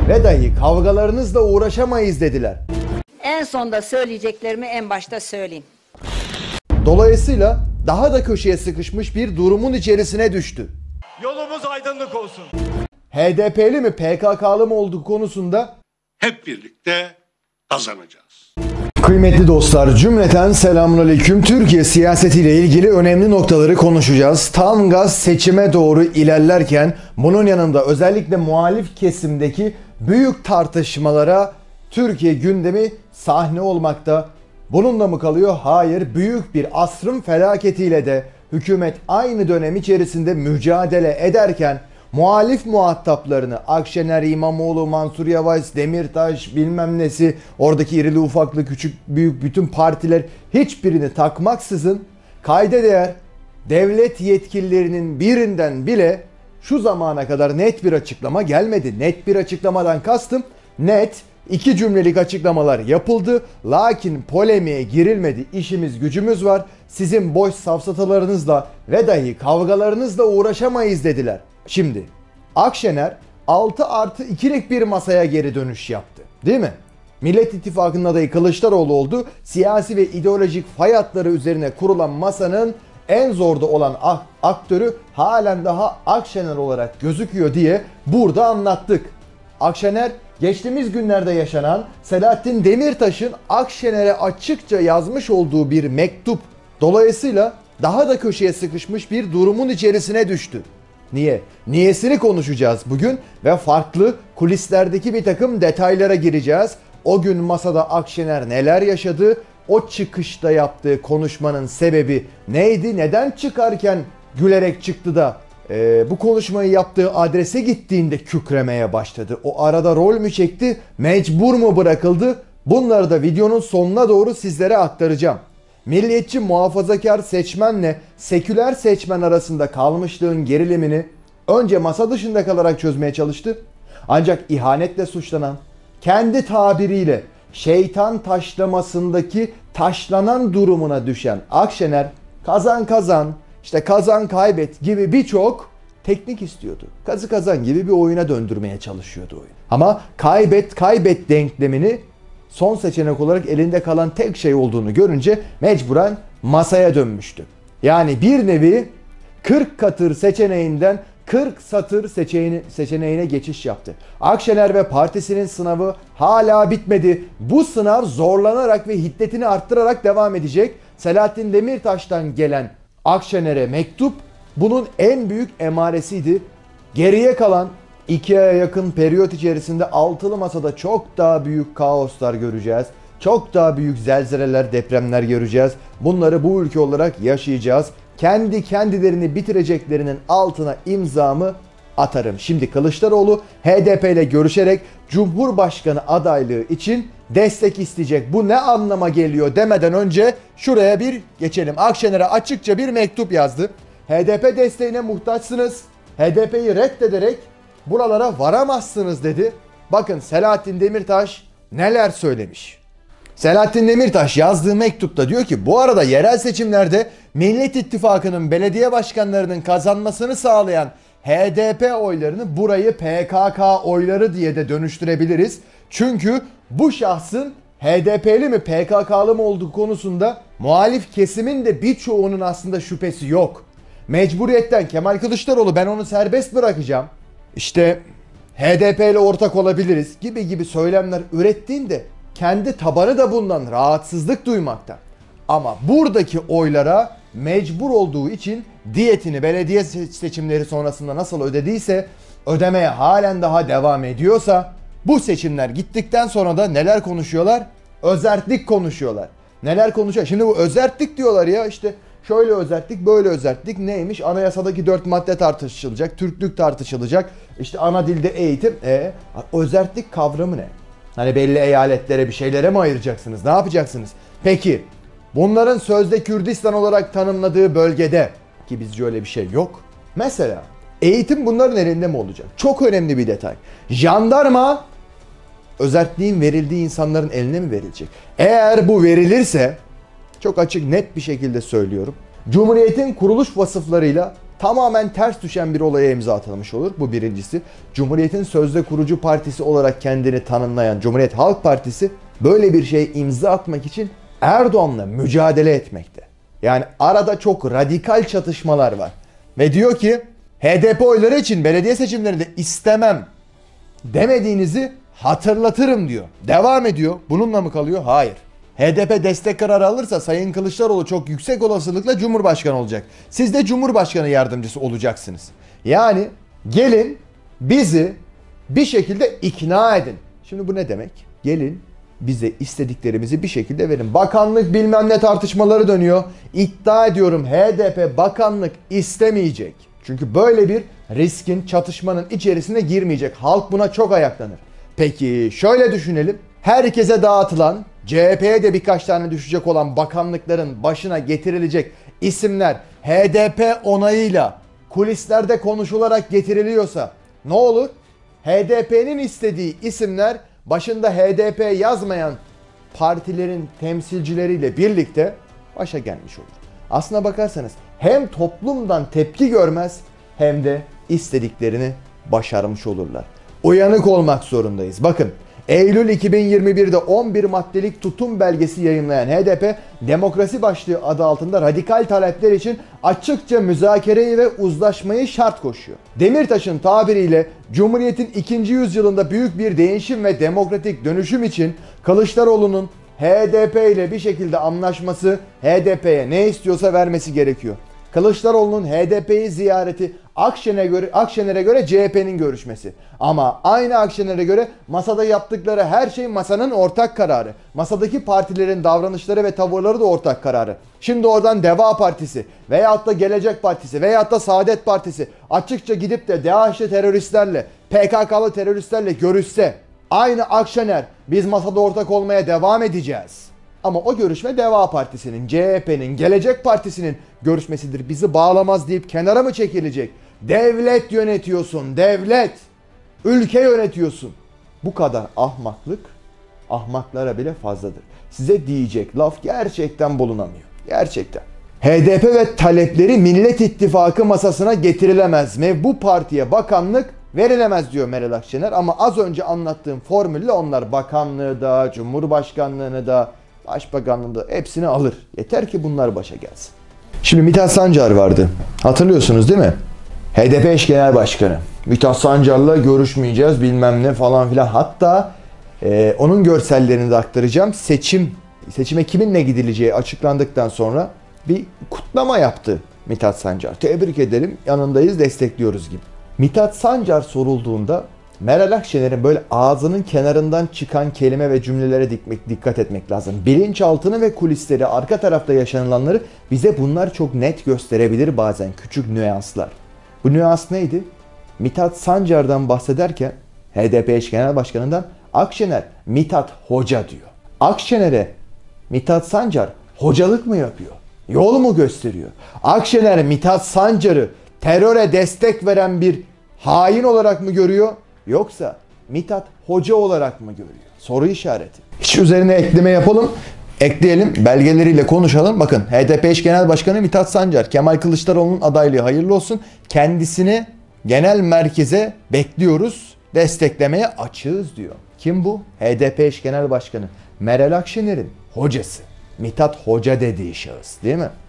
ve dahi kavgalarınızla uğraşamayız dediler. En sonda söyleyeceklerimi en başta söyleyeyim. Dolayısıyla daha da köşeye sıkışmış bir durumun içerisine düştü. Yolumuz aydınlık olsun. HDP'li mi PKK'lı mı olduğu konusunda hep birlikte kazanacağız. Kıymetli dostlar, cümleten selamünaleyküm. Türkiye siyasetiyle ilgili önemli noktaları konuşacağız. Tam gaz seçime doğru ilerlerken bunun yanında özellikle muhalif kesimdeki büyük tartışmalara Türkiye gündemi sahne olmakta. Bununla mı kalıyor? Hayır. Büyük bir asrın felaketiyle de hükümet aynı dönem içerisinde mücadele ederken muhalif muhataplarını Akşener, İmamoğlu, Mansur Yavaş, Demirtaş bilmem nesi, oradaki irili ufaklı küçük büyük bütün partiler hiçbirini takmaksızın kayda değer devlet yetkililerinin birinden bile şu zamana kadar net bir açıklama gelmedi. Net bir açıklamadan kastım net iki cümlelik açıklamalar yapıldı. Lakin polemiğe girilmedi. İşimiz gücümüz var. Sizin boş safsatalarınızla ve dahi kavgalarınızla uğraşamayız dediler. Şimdi Akşener 6+2'lik bir masaya geri dönüş yaptı. Değil mi? Millet İttifakı'nın adayı Kılıçdaroğlu oldu. Siyasi ve ideolojik fay hatları üzerine kurulan masanın en zorda olan aktörü halen daha Akşener olarak gözüküyor diye burada anlattık. Akşener geçtiğimiz günlerde yaşanan Selahattin Demirtaş'ın Akşener'e açıkça yazmış olduğu bir mektup dolayısıyla daha da köşeye sıkışmış bir durumun içerisine düştü. Niye? Niyesini konuşacağız bugün ve farklı kulislerdeki bir takım detaylara gireceğiz. O gün masada Akşener neler yaşadı? O çıkışta yaptığı konuşmanın sebebi neydi? Neden çıkarken gülerek çıktı da bu konuşmayı yaptığı adrese gittiğinde kükremeye başladı? O arada rol mü çekti? Mecbur mu bırakıldı? Bunları da videonun sonuna doğru sizlere aktaracağım. Milliyetçi muhafazakar seçmenle seküler seçmen arasında kalmışlığın gerilimini önce masa dışında kalarak çözmeye çalıştı. Ancak ihanetle suçlanan, kendi tabiriyle şeytan taşlamasındaki taşlanan durumuna düşen Akşener kazan kazan, işte kazan kaybet gibi birçok teknik istiyordu. Kazı kazan gibi bir oyuna döndürmeye çalışıyordu oyun. Ama kaybet kaybet denklemini son seçenek olarak elinde kalan tek şey olduğunu görünce mecburen masaya dönmüştü. Yani bir nevi 40 katır seçeneğinden 40 satır seçeneğine geçiş yaptı. Akşener ve partisinin sınavı hala bitmedi. Bu sınav zorlanarak ve hiddetini arttırarak devam edecek. Selahattin Demirtaş'tan gelen Akşener'e mektup bunun en büyük emaresiydi. Geriye kalan 2 aya yakın periyot içerisinde altılı masada çok daha büyük kaoslar göreceğiz. Çok daha büyük zelzeleler, depremler göreceğiz. Bunları bu ülke olarak yaşayacağız. Kendilerini bitireceklerinin altına imzamı atarım. Şimdi Kılıçdaroğlu HDP ile görüşerek Cumhurbaşkanı adaylığı için destek isteyecek. Bu ne anlama geliyor demeden önce şuraya bir geçelim. Akşener'e açıkça bir mektup yazdı. HDP desteğine muhtaçsınız. HDP'yi reddederek buralara varamazsınız dedi. Bakın Selahattin Demirtaş neler söylemiş. Selahattin Demirtaş yazdığı mektupta diyor ki bu arada yerel seçimlerde Millet İttifakı'nın belediye başkanlarının kazanmasını sağlayan HDP oylarını burayı PKK oyları diye de dönüştürebiliriz. Çünkü bu şahsın HDP'li mi PKK'lı mı olduğu konusunda muhalif kesimin de birçoğunun aslında şüphesi yok. Mecburiyetten Kemal Kılıçdaroğlu ben onu serbest bırakacağım, İşte HDP ile ortak olabiliriz gibi söylemler ürettiğinde kendi tabanı da bundan rahatsızlık duymakta. Ama buradaki oylara mecbur olduğu için diyetini belediye seçimleri sonrasında nasıl ödediyse ödemeye halen daha devam ediyorsa bu seçimler gittikten sonra da neler konuşuyorlar? Özerklik konuşuyorlar. Neler konuşuyor? Şimdi bu özerklik diyorlar ya işte şöyle özerklik böyle özerklik neymiş? Anayasadaki 4 madde tartışılacak, Türklük tartışılacak, işte ana dilde eğitim. Özerklik kavramı ne? Hani belli eyaletlere bir şeylere mi ayıracaksınız? Ne yapacaksınız? Peki bunların sözde Kürdistan olarak tanımladığı bölgede ki bizce öyle bir şey yok. Mesela eğitim bunların elinde mi olacak? Çok önemli bir detay. Jandarma özerkliğin verildiği insanların eline mi verilecek? Eğer bu verilirse çok açık net bir şekilde söylüyorum. Cumhuriyetin kuruluş vasıflarıyla tamamen ters düşen bir olaya imza atılmış olur. Bu birincisi. Cumhuriyet'in sözde kurucu partisi olarak kendini tanımlayan Cumhuriyet Halk Partisi böyle bir şeye imza atmak için Erdoğan'la mücadele etmekte. Yani arada çok radikal çatışmalar var. Ve diyor ki HDP oyları için belediye seçimlerinde istemem demediğinizi hatırlatırım diyor. Devam ediyor. Bununla mı kalıyor? Hayır. HDP destek kararı alırsa Sayın Kılıçdaroğlu çok yüksek olasılıkla Cumhurbaşkanı olacak. Siz de Cumhurbaşkanı yardımcısı olacaksınız. Yani gelin bizi bir şekilde ikna edin. Şimdi bu ne demek? Gelin bize istediklerimizi bir şekilde verin. Bakanlık bilmem ne tartışmaları dönüyor. İddia ediyorum HDP bakanlık istemeyecek. Çünkü böyle bir riskin, çatışmanın içerisine girmeyecek. Halk buna çok ayaklanır. Peki şöyle düşünelim. Herkese dağıtılan, CHP'ye de birkaç tane düşecek olan bakanlıkların başına getirilecek isimler HDP onayıyla kulislerde konuşularak getiriliyorsa ne olur? HDP'nin istediği isimler başında HDP yazmayan partilerin temsilcileriyle birlikte başa gelmiş olur. Aslına bakarsanız hem toplumdan tepki görmez hem de istediklerini başarmış olurlar. Uyanık olmak zorundayız. Bakın Eylül 2021'de 11 maddelik tutum belgesi yayınlayan HDP, demokrasi başlığı adı altında radikal talepler için açıkça müzakereyi ve uzlaşmayı şart koşuyor. Demirtaş'ın tabiriyle Cumhuriyet'in 2. yüzyılında büyük bir değişim ve demokratik dönüşüm için Kılıçdaroğlu'nun HDP ile bir şekilde anlaşması, HDP'ye ne istiyorsa vermesi gerekiyor. Kılıçdaroğlu'nun HDP'yi ziyareti Akşener'e göre CHP'nin görüşmesi. Ama aynı Akşener'e göre masada yaptıkları her şey masanın ortak kararı. Masadaki partilerin davranışları ve tavırları da ortak kararı. Şimdi oradan Deva Partisi veyahut da Gelecek Partisi veyahut da Saadet Partisi açıkça gidip de DAEŞ'li teröristlerle, PKK'lı teröristlerle görüşse aynı Akşener biz masada ortak olmaya devam edeceğiz. Ama o görüşme Deva Partisi'nin, CHP'nin, Gelecek Partisi'nin görüşmesidir. Bizi bağlamaz deyip kenara mı çekilecek? Devlet yönetiyorsun, devlet. Ülke yönetiyorsun. Bu kadar ahmaklık, ahmaklara bile fazladır. Size diyecek laf gerçekten bulunamıyor. Gerçekten. HDP ve talepleri Millet İttifakı masasına getirilemez mi? Bu partiye bakanlık verilemez diyor Meral Akşener. Ama az önce anlattığım formülle onlar bakanlığı da, cumhurbaşkanlığını da, başbakanlığını da hepsini alır. Yeter ki bunlar başa gelsin. Şimdi Mithat Sancar vardı. Hatırlıyorsunuz değil mi? HDP eş genel başkanı. Mithat Sancar'la görüşmeyeceğiz bilmem ne falan filan. Hatta onun görsellerini de aktaracağım. Seçime kiminle gidileceği açıklandıktan sonra bir kutlama yaptı Mithat Sancar. Tebrik edelim, yanındayız, destekliyoruz gibi. Mithat Sancar sorulduğunda Meral Akşener'in böyle ağzının kenarından çıkan kelime ve cümlelere dikkat etmek lazım. Bilinçaltını ve kulisleri, arka tarafta yaşanılanları bize bunlar çok net gösterebilir bazen. Küçük nüanslar. Bu nüans neydi? Mithat Sancar'dan bahsederken HDP eş genel başkanından Akşener Mithat Hoca diyor. Akşener'e Mithat Sancar hocalık mı yapıyor? Yol mu gösteriyor? Akşener Mithat Sancar'ı teröre destek veren bir hain olarak mı görüyor? Yoksa Mithat Hoca olarak mı görüyor? Soru işareti. Hiç üzerine ekleme yapalım. Ekleyelim, belgeleriyle konuşalım. Bakın HDP eş genel başkanı Mithat Sancar, Kemal Kılıçdaroğlu'nun adaylığı hayırlı olsun. Kendisini genel merkeze bekliyoruz, desteklemeye açığız diyor. Kim bu? HDP eş genel başkanı. Meral Akşener'in hocası. Mithat Hoca dediği şahıs değil mi?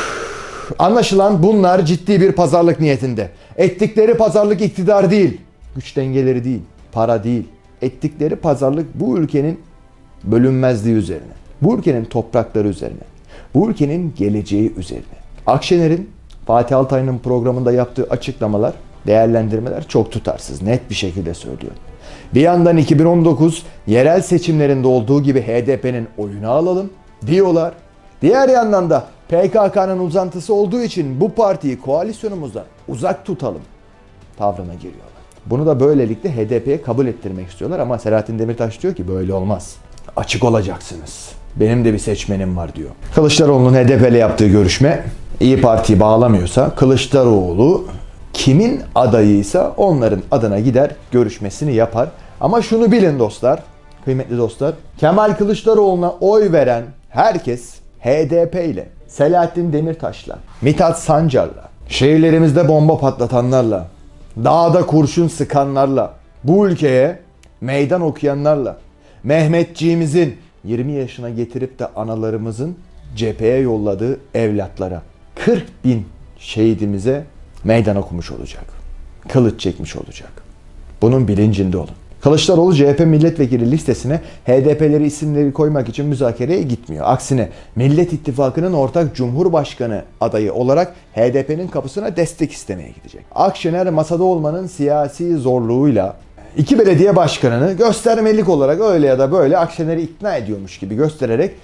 Anlaşılan bunlar ciddi bir pazarlık niyetinde. Ettikleri pazarlık iktidar değil, güç dengeleri değil, para değil. Ettikleri pazarlık bu ülkenin bölünmezliği üzerine. Bu ülkenin toprakları üzerine. Bu ülkenin geleceği üzerine. Akşener'in Fatih Altaylı'nın programında yaptığı açıklamalar, değerlendirmeler çok tutarsız. Net bir şekilde söylüyor. Bir yandan 2019 yerel seçimlerinde olduğu gibi HDP'nin oyunu alalım diyorlar. Diğer yandan da PKK'nın uzantısı olduğu için bu partiyi koalisyonumuzdan uzak tutalım tavrına giriyorlar. Bunu da böylelikle HDP'ye kabul ettirmek istiyorlar ama Selahattin Demirtaş diyor ki böyle olmaz. Açık olacaksınız. Benim de bir seçmenim var diyor. Kılıçdaroğlu'nun HDP ile yaptığı görüşme İyi Parti'yi bağlamıyorsa Kılıçdaroğlu kimin adayıysa onların adına gider görüşmesini yapar. Ama şunu bilin dostlar, kıymetli dostlar. Kemal Kılıçdaroğlu'na oy veren herkes HDP ile, Selahattin Demirtaş'la, Mithat Sancar'la, şehirlerimizde bomba patlatanlarla, dağda kurşun sıkanlarla, bu ülkeye meydan okuyanlarla, Mehmetçiğimizin 20 yaşına getirip de analarımızın cepheye yolladığı evlatlara, 40 bin şehidimize meydan okumuş olacak. Kılıç çekmiş olacak. Bunun bilincinde olun. Kılıçdaroğlu CHP milletvekili listesine HDP'leri isimleri koymak için müzakereye gitmiyor. Aksine Millet İttifakı'nın ortak Cumhurbaşkanı adayı olarak HDP'nin kapısına destek istemeye gidecek. Akşener masada olmanın siyasi zorluğuyla iki belediye başkanını göstermelik olarak öyle ya da böyle Akşener'i ikna ediyormuş gibi göstererek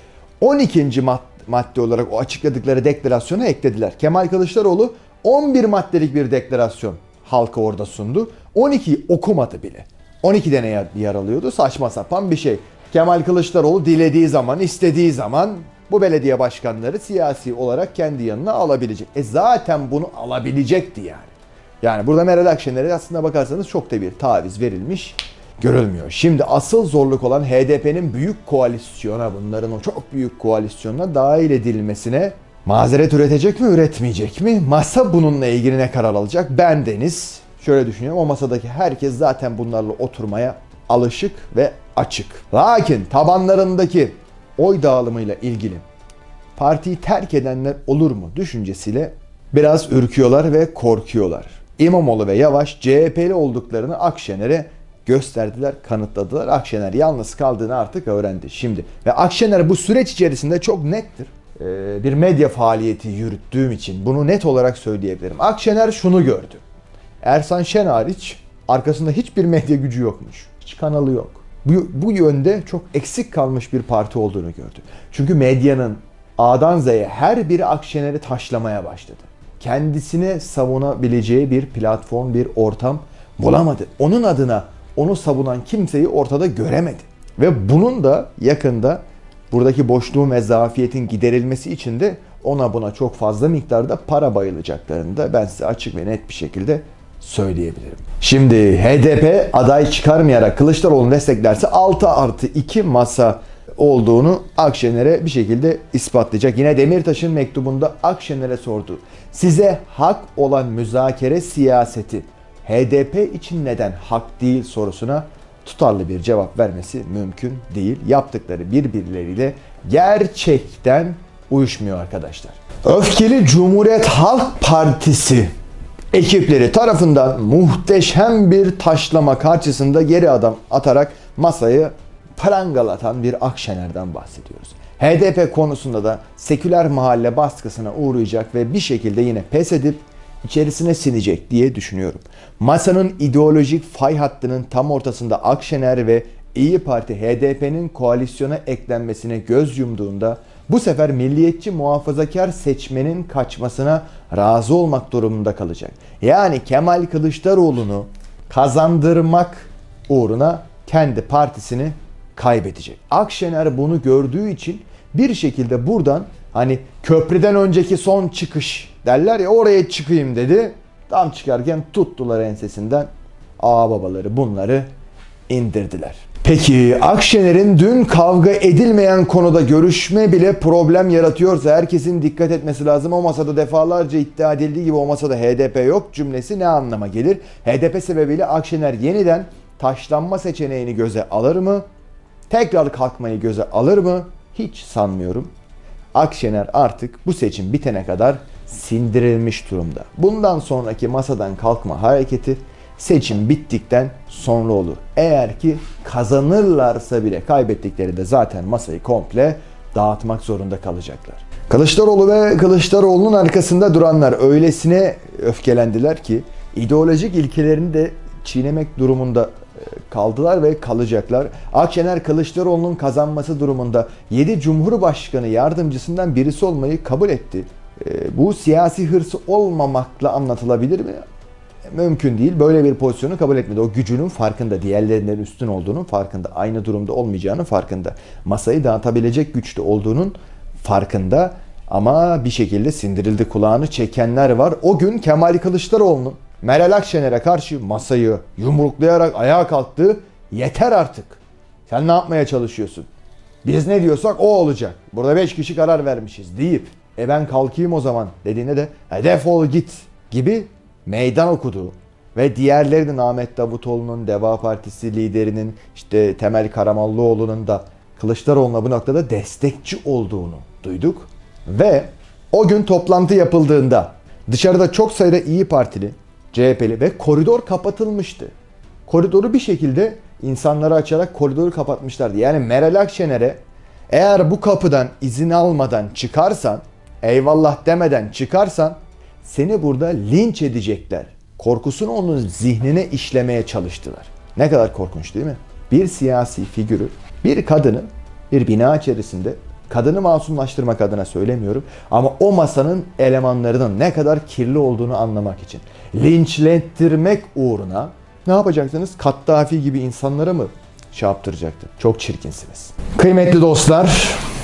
12. madde olarak o açıkladıkları deklarasyona eklediler. Kemal Kılıçdaroğlu 11 maddelik bir deklarasyon halka orada sundu. 12'yi okumadı bile. 12'de ne yer alıyordu? Saçma sapan bir şey. Kemal Kılıçdaroğlu dilediği zaman, istediği zaman bu belediye başkanları siyasi olarak kendi yanına alabilecek. Zaten bunu alabilecekti yani. Yani burada Meral Akşener'e aslında bakarsanız çok da bir taviz verilmiş görülmüyor. Şimdi asıl zorluk olan HDP'nin büyük koalisyona, bunların o çok büyük koalisyonuna dahil edilmesine mazeret üretecek mi, üretmeyecek mi? Masa bununla ilgili ne karar alacak? Bendeniz şöyle düşünüyorum, o masadaki herkes zaten bunlarla oturmaya alışık ve açık. Lakin tabanlarındaki oy dağılımıyla ilgili partiyi terk edenler olur mu düşüncesiyle biraz ürküyorlar ve korkuyorlar. İmamoğlu ve Yavaş CHP'li olduklarını Akşener'e gösterdiler, kanıtladılar. Akşener yalnız kaldığını artık öğrendi şimdi. Ve Akşener bu süreç içerisinde çok nettir. Bir medya faaliyeti yürüttüğüm için bunu net olarak söyleyebilirim. Akşener şunu gördü. Ersan Şen hariç arkasında hiçbir medya gücü yokmuş. Hiç kanalı yok. Bu yönde çok eksik kalmış bir parti olduğunu gördü. Çünkü medyanın A'dan Z'ye her biri Akşener'i taşlamaya başladı. Kendisine savunabileceği bir platform, bir ortam bulamadı. Onun adına onu savunan kimseyi ortada göremedi. Ve bunun da yakında buradaki boşluğun ve zafiyetin giderilmesi için de ona buna çok fazla miktarda para bayılacaklarını da ben size açık ve net bir şekilde söyleyebilirim. Şimdi HDP aday çıkarmayarak Kılıçdaroğlu'nu desteklerse 6+2 masa olduğunu Akşener'e bir şekilde ispatlayacak. Yine Demirtaş'ın mektubunda Akşener'e sordu. Size hak olan müzakere siyaseti HDP için neden hak değil sorusuna tutarlı bir cevap vermesi mümkün değil. Yaptıkları birbirleriyle gerçekten uyuşmuyor arkadaşlar. Öfkeli Cumhuriyet Halk Partisi ekipleri tarafından muhteşem bir taşlama karşısında geri adım atarak masayı prangalatan bir Akşener'den bahsediyoruz. HDP konusunda da seküler mahalle baskısına uğrayacak ve bir şekilde yine pes edip içerisine sinecek diye düşünüyorum. Masanın ideolojik fay hattının tam ortasında Akşener ve İyi Parti HDP'nin koalisyona eklenmesine göz yumduğunda bu sefer milliyetçi muhafazakar seçmenin kaçmasına razı olmak durumunda kalacak. Yani Kemal Kılıçdaroğlu'nu kazandırmak uğruna kendi partisini kaybedecek. Akşener bunu gördüğü için bir şekilde buradan hani köprüden önceki son çıkış derler ya, oraya çıkayım dedi. Tam çıkarken tuttular ensesinden, ağababaları bunları indirdiler. Peki Akşener'in dün kavga edilmeyen konuda görüşme bile problem yaratıyorsa herkesin dikkat etmesi lazım. O masada defalarca iddia edildiği gibi o masada HDP yok cümlesi ne anlama gelir? HDP sebebiyle Akşener yeniden taşlanma seçeneğini göze alır mı? Tekrar kalkmayı göze alır mı? Hiç sanmıyorum. Akşener artık bu seçim bitene kadar sindirilmiş durumda. Bundan sonraki masadan kalkma hareketi seçim bittikten sonra olur. Eğer ki kazanırlarsa bile, kaybettikleri de zaten masayı komple dağıtmak zorunda kalacaklar. Kılıçdaroğlu ve Kılıçdaroğlu'nun arkasında duranlar öylesine öfkelendiler ki ideolojik ilkelerini de çiğnemek durumunda kaldılar ve kalacaklar. Akşener Kılıçdaroğlu'nun kazanması durumunda 7 Cumhurbaşkanı yardımcısından birisi olmayı kabul etti. Bu siyasi hırsı olmamakla anlatılabilir mi? Mümkün değil. Böyle bir pozisyonu kabul etmedi. O gücünün farkında. Diğerlerinden üstün olduğunun farkında. Aynı durumda olmayacağının farkında. Masayı dağıtabilecek güçte olduğunun farkında. Ama bir şekilde sindirildi, kulağını çekenler var. O gün Kemal Kılıçdaroğlu'nun Meral Akşener'e karşı masayı yumruklayarak ayağa kalktı. Yeter artık. Sen ne yapmaya çalışıyorsun? Biz ne diyorsak o olacak. Burada 5 kişi karar vermişiz deyip ben kalkayım o zaman dediğinde de defol git gibi meydan okuduğu ve diğerlerinin Ahmet Davutoğlu'nun, Deva Partisi liderinin, işte Temel Karamollaoğlu'nun da Kılıçdaroğlu'na bu noktada destekçi olduğunu duyduk. Ve o gün toplantı yapıldığında dışarıda çok sayıda İYİ Partili, CHP'li ve koridor kapatılmıştı. Koridoru bir şekilde insanları açarak koridoru kapatmışlardı. Yani Meral Akşener'e eğer bu kapıdan izin almadan çıkarsan, eyvallah demeden çıkarsan seni burada linç edecekler korkusunu onun zihnine işlemeye çalıştılar. Ne kadar korkunç değil mi? Bir siyasi figürü, bir kadını bir bina içerisinde, kadını masumlaştırmak adına söylemiyorum ama o masanın elemanlarının ne kadar kirli olduğunu anlamak için linçlettirmek uğruna ne yapacaksınız? Kaddafi gibi insanlara mı şey yaptıracaktı? Çok çirkinsiniz. Kıymetli dostlar,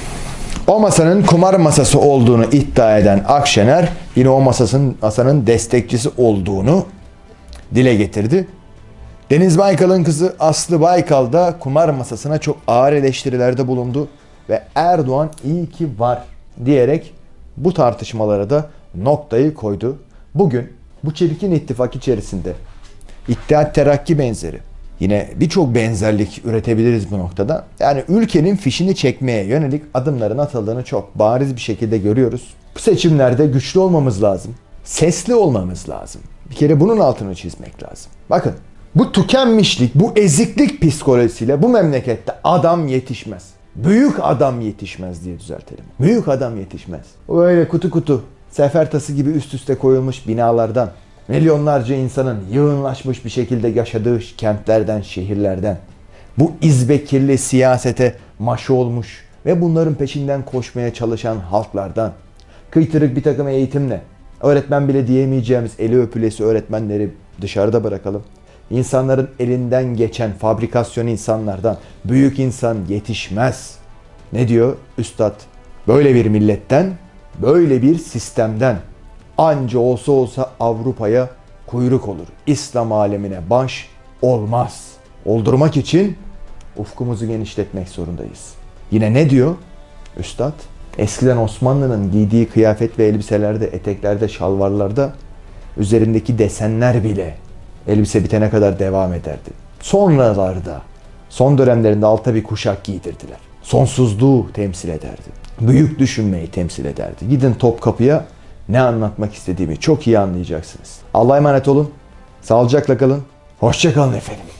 o masanın kumar masası olduğunu iddia eden Akşener yine o masanın destekçisi olduğunu dile getirdi. Deniz Baykal'ın kızı Aslı Baykal da kumar masasına çok ağır eleştirilerde bulundu ve Erdoğan iyi ki var diyerek bu tartışmalara da noktayı koydu. Bugün bu çirkin ittifak içerisinde İttihat Terakki benzeri yine birçok benzerlik üretebiliriz bu noktada. Yani ülkenin fişini çekmeye yönelik adımların atıldığını çok bariz bir şekilde görüyoruz. Bu seçimlerde güçlü olmamız lazım. Sesli olmamız lazım. Bir kere bunun altını çizmek lazım. Bakın bu tükenmişlik, bu eziklik psikolojisiyle bu memlekette adam yetişmez. Büyük adam yetişmez diye düzeltelim. Büyük adam yetişmez. O öyle kutu kutu, sefer tası gibi üst üste koyulmuş binalardan, milyonlarca insanın yığınlaşmış bir şekilde yaşadığı kentlerden, şehirlerden, bu izbekirli siyasete maşı olmuş ve bunların peşinden koşmaya çalışan halklardan, kıytırık bir takım eğitimle, öğretmen bile diyemeyeceğimiz eli öpülesi öğretmenleri dışarıda bırakalım. İnsanların elinden geçen fabrikasyon insanlardan büyük insan yetişmez. Ne diyor üstad? Böyle bir milletten, böyle bir sistemden anca olsa Avrupa'ya kuyruk olur. İslam alemine baş olmaz. Oldurmak için ufkumuzu genişletmek zorundayız. Yine ne diyor üstad? Eskiden Osmanlı'nın giydiği kıyafet ve elbiselerde, eteklerde, şalvarlarda üzerindeki desenler bile elbise bitene kadar devam ederdi. Sonralarda, son dönemlerinde alta bir kuşak giydirdiler. Sonsuzluğu temsil ederdi. Büyük düşünmeyi temsil ederdi. Gidin Topkapı'ya, ne anlatmak istediğimi çok iyi anlayacaksınız. Allah'a emanet olun. Sağlıcakla kalın. Hoşça kalın efendim.